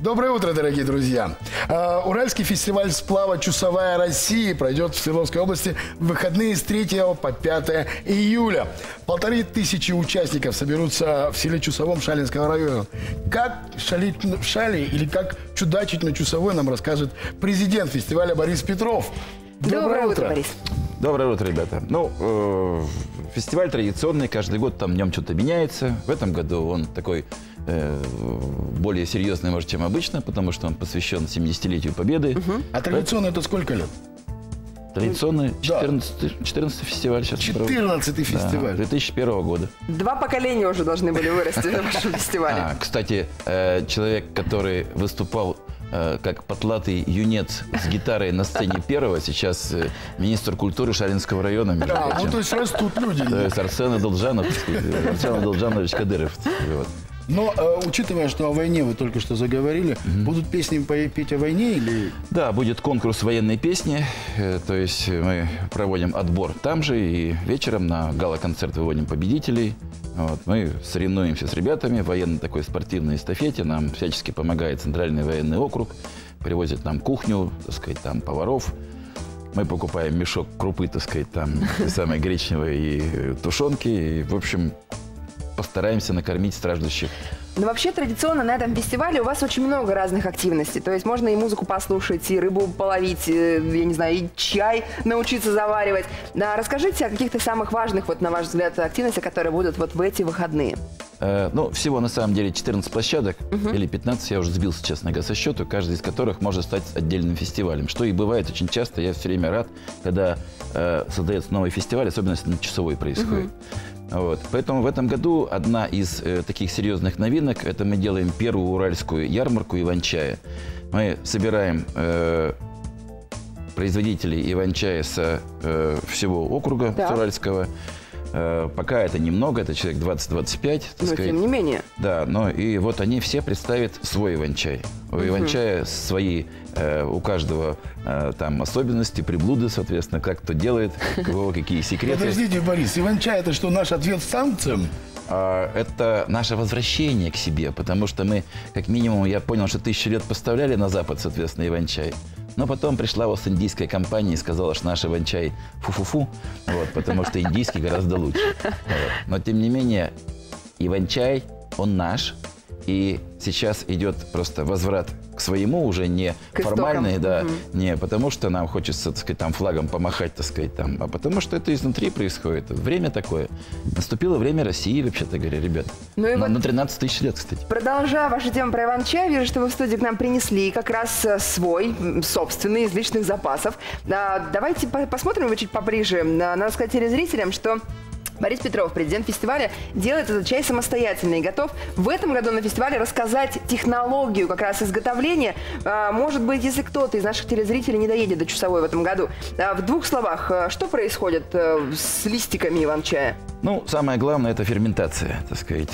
Доброе утро, дорогие друзья. Уральский фестиваль сплава «Чусовая Россия» пройдет в Свердловской области в выходные с 3 по 5 июля. 1500 участников соберутся в селе Чусовом Шалинского района. Как шалить в шале или как чудачить на Чусовой, нам расскажет президент фестиваля Борис Петров. Доброе утро, Борис. Доброе утро, ребята. Фестиваль традиционный, каждый год там в нем что-то меняется. В этом году он такой более серьезный, может, чем обычно, потому что он посвящен 70-летию Победы. А традиционно это сколько лет? Традиционный 14-й фестиваль сейчас. 14-й фестиваль. 2001 года. 2 поколения уже должны были вырасти на вашем фестивале. Кстати, человек, который выступал как потлатый юнец с гитарой на сцене первого, сейчас министр культуры Шалинского района. Ну то есть растут люди. То есть Арсен Адылжанович Кадыров. Вот. Но, учитывая, что о войне вы только что заговорили, будут песни петь о войне или... Да, будет конкурс военной песни, то есть мы проводим отбор там же и вечером на гала-концерт выводим победителей. Вот. Мы соревнуемся с ребятами в военной такой спортивной эстафете, нам всячески помогает Центральный военный округ, привозят нам кухню, так сказать, там поваров. Мы покупаем мешок крупы, так сказать, там самой гречневой и тушенки, и, в общем, постараемся накормить страждущих. Но вообще традиционно на этом фестивале у вас очень много разных активностей. То есть можно и музыку послушать, и рыбу половить, я не знаю, и чай научиться заваривать. Да, расскажите о каких-то самых важных, вот, на ваш взгляд, активностях, которые будут вот в эти выходные. Ну, всего на самом деле 14 площадок, или 15, я уже сбился, честно говоря, со счету, каждый из которых может стать отдельным фестивалем. Что и бывает очень часто, я все время рад, когда создается новый фестиваль, особенно если на Чусовой происходит. Вот. Поэтому в этом году одна из таких серьезных новинок – это мы делаем первую уральскую ярмарку иван-чая. Мы собираем производителей иван-чая со всего округа уральского. Пока это немного, это человек 20-25. Но тем не менее. Да, но и вот они все представят свой иван-чай. У иван-чая свои, у каждого там особенности, приблуды, соответственно, как кто делает, у кого какие секреты. Подождите, Борис, иван-чай – это что, наш ответ санкциям? Это наше возвращение к себе, потому что мы, как минимум, я понял, что 1000 лет поставляли на Запад, соответственно, иван-чай. Но потом пришла Ост-Индийская компания и сказала, что наш иван-чай фу-фу-фу, вот, потому что индийский гораздо лучше. Вот. Но, тем не менее, иван-чай, он наш. И сейчас идет просто возврат к своему, уже не формальный, да, не потому что нам хочется, так сказать, там флагом помахать, так сказать, там, а потому что это изнутри происходит. Время такое. Наступило время России, вообще-то говоря, ребят. Ну и на 13 тысяч лет, кстати. Продолжая вашу тему про иван-чай, вижу, что вы в студии к нам принесли как раз свой, собственный, из личных запасов. Давайте посмотрим чуть поближе. Надо сказать телезрителям, что Борис Петров, президент фестиваля, делает этот чай самостоятельно и готов в этом году на фестивале рассказать технологию как раз изготовления. Может быть, если кто-то из наших телезрителей не доедет до Чусовой в этом году, в 2 словах, что происходит с листиками иван-чая? Ну, самое главное – это ферментация, так сказать.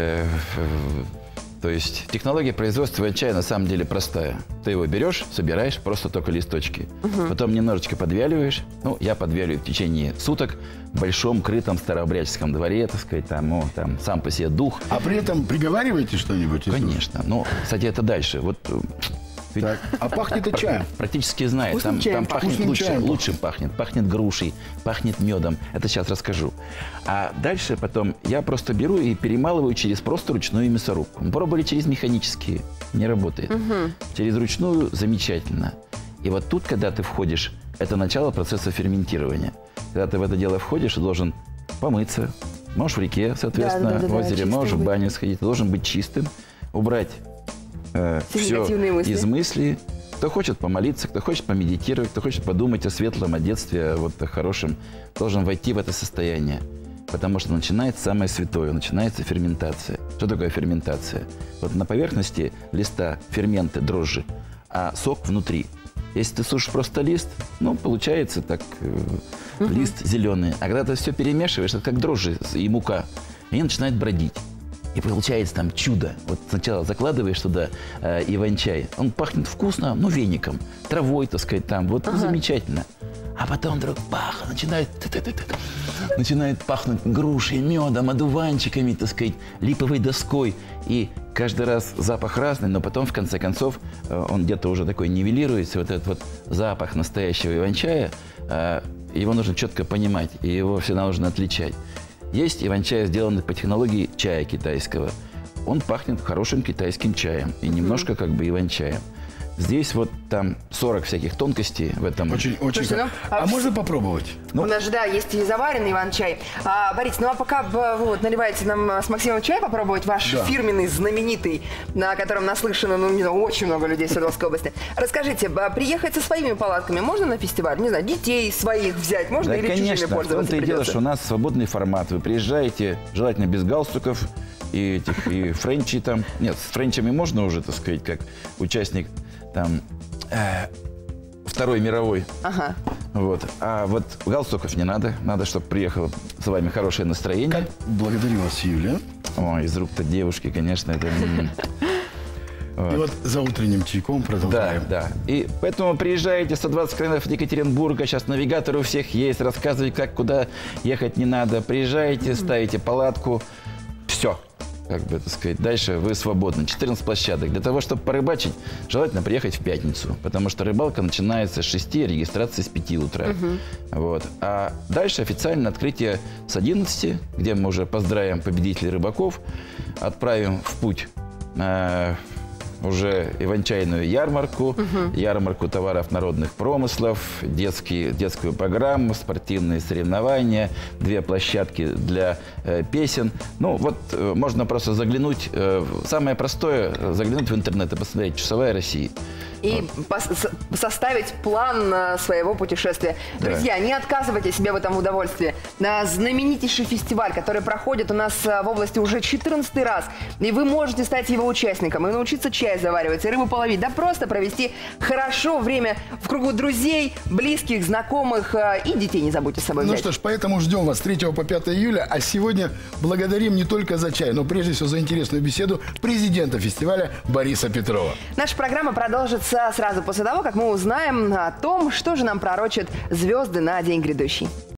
То есть технология производства иван-чая на самом деле простая. Ты его берешь, собираешь, просто только листочки. Потом немножечко подвяливаешь. Ну, я подвяливаю в течение суток в большом крытом старообрядческом дворе, так сказать, там сам по себе дух. А при этом приговариваете что-нибудь? Конечно. Ну, кстати, это дальше. Вот. Так, а пахнет чаем? Практически знает. Там пахнет лучше пахнет. Пахнет грушей, пахнет медом. Это сейчас расскажу. А дальше потом я просто беру и перемалываю через просто ручную мясорубку. Мы пробовали через механические. Не работает. Через ручную замечательно. И вот тут, когда ты входишь, это начало процесса ферментирования. Когда ты в это дело входишь, ты должен помыться. Можешь в реке, соответственно, в озере, можешь в баню сходить. Ты должен быть чистым, убрать все из мыслей. Кто хочет помолиться, кто хочет помедитировать, кто хочет подумать о светлом, о детстве, о хорошем, должен войти в это состояние. Потому что начинается самое святое, начинается ферментация. Что такое ферментация? Вот на поверхности листа ферменты, дрожжи, а сок внутри. Если ты сушишь просто лист, ну, получается так, лист зеленый. А когда ты все перемешиваешь, это как дрожжи и мука, и они начинают бродить. И получается там чудо. Вот сначала закладываешь туда иван-чай. Он пахнет вкусно, ну, веником, травой, так сказать, там. Вот замечательно. А потом вдруг начинает пахнуть грушей, медом, одуванчиками, так сказать, липовой доской. И каждый раз запах разный, но потом, в конце концов, он где-то уже такой нивелируется. Вот этот вот запах настоящего иван-чая, его нужно четко понимать, и его всегда нужно отличать. Есть иван-чай, сделанный по технологии чая китайского. Он пахнет хорошим китайским чаем и немножко как бы иван-чаем. Здесь вот там 40 всяких тонкостей в этом. Очень. Слушайте, А можно попробовать? У нас же, да, есть и заваренный иван-чай. Борис, ну а пока вы вот наливаете нам с Максимом чай попробовать, ваш фирменный, знаменитый, на котором наслышано, ну, не знаю, очень много людей в Свердловской области. Расскажите, приехать со своими палатками можно на фестиваль? Не знаю, детей своих взять можно, да, или конечно. чужими пользоваться В том-то и дело, придется? что у нас свободный формат. Вы приезжаете, желательно без галстуков, и френчи там. Нет, с френчами можно уже, так сказать, как участник там Второй мировой. Ага. Вот. А вот галстуков не надо. Надо, чтобы приехало с вами хорошее настроение. Благодарю вас, Юля. Ой, из рук-то девушки, конечно, это... И вот за утренним чайком продолжаем. Да. И поэтому приезжаете 120 километров от Екатеринбурга, сейчас навигатор у всех есть, рассказывать, как, куда ехать не надо. Приезжаете, ставите палатку, все. Как бы, так сказать, дальше вы свободны. 14 площадок. Для того, чтобы порыбачить, желательно приехать в пятницу, потому что рыбалка начинается с 6, регистрация с 5 утра. Вот. А дальше официальное открытие с 11, где мы уже поздравим победителей рыбаков, отправим в путь уже иван-чайную ярмарку, ярмарку товаров народных промыслов, детскую программу, спортивные соревнования, 2 площадки для песен. Ну, вот можно просто заглянуть, самое простое, заглянуть в интернет и посмотреть «Часовая Россия». И составить план своего путешествия. Друзья, не отказывайте себе в этом удовольствии. На знаменитейший фестиваль, который проходит у нас в области уже 14-й раз. И вы можете стать его участником и научиться чай заваривать, и рыбу половить. Да просто провести хорошо время в кругу друзей, близких, знакомых. И детей не забудьте с собой взять. Ну что ж, поэтому ждем вас 3 по 5 июля. А сегодня благодарим не только за чай, но прежде всего за интересную беседу президента фестиваля Бориса Петрова. Наша программа продолжится сразу после того, как мы узнаем о том, что же нам пророчат звезды на день грядущий.